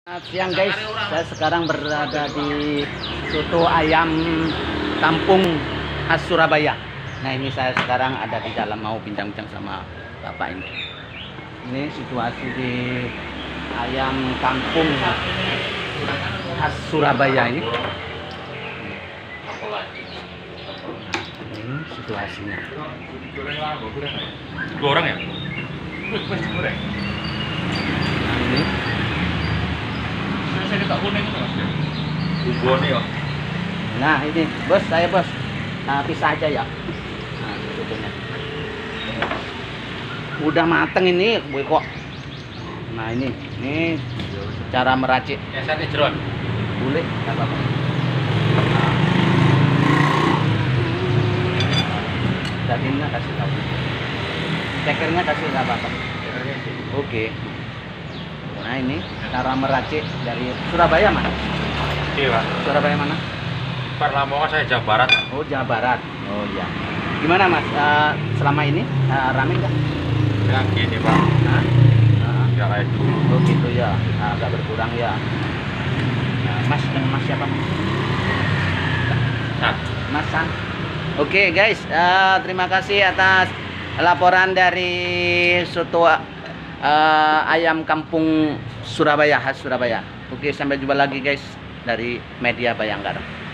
Selamat siang guys, saya sekarang berada di soto ayam kampung khas Surabaya. Nah ini saya sekarang ada di dalam mau bincang-bincang sama bapak ini. Ini situasi di ayam kampung khas Surabaya ini. Ini situasinya. Dua orang ya? Nah, ini. Saya tak kuning itu mas. Bubone ya. Nah ini bos, saya bos. Nah, pisah aja ya. Nah, sotonya. Udah mateng ini, gue kok. Nah ini cara meracik. Ya sate jeron. Boleh, nggak apa-apa. Dagingnya kasih tahu. Cekernya kasih nggak apa-apa. Oke. Nah ini cara meracik dari Surabaya mana? Iya. Surabaya mana? Lamongan saya Jawa Barat. Oh Jawa Barat. Oh iya. Gimana mas? Selama ini rame nggak? Ya gini pak. Hah? Ya kayak dulu. Oh gitu ya. Agak berkurang ya. Nah, mas dengan mas siapa? Nah, Mas San. Oke guys, terima kasih atas laporan dari soto ayam kampung Surabaya khas Surabaya. Oke, sampai jumpa lagi guys dari Media Bayangkara.